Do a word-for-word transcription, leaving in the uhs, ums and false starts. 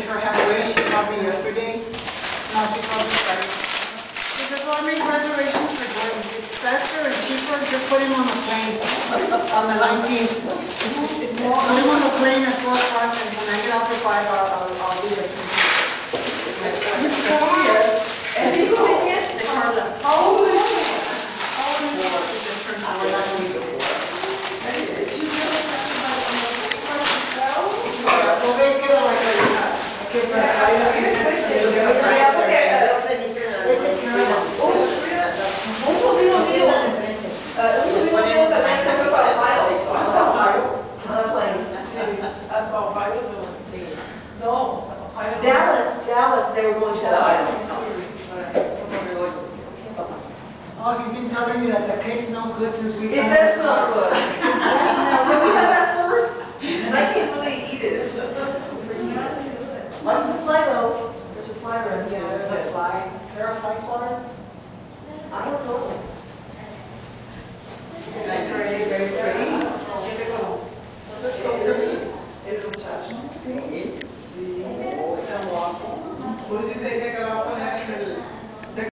her halfway. She called me yesterday. No, she called me Friday. She says, well, I make reservations for Jordan. It's faster and cheaper. Just put him on the plane on the nineteenth. Put him on the plane at four o'clock, and when I get off at five, I'll, I'll, I'll be there. Yes. Is he going in? Carla. How old is he? How old is he? She just turned four last week. Dallas, Dallas, they were going to Dallas. Oh, he's been telling me that the cake smells good since we. It does smell good. Did we have that first? And I can't really eat it. What's the fly though? There's a fly around here. Yeah, there's a fly. Is there a fly swatter? I don't know. Very pretty, very pretty. Those are so pretty. It'll touch. See? See? What did you say?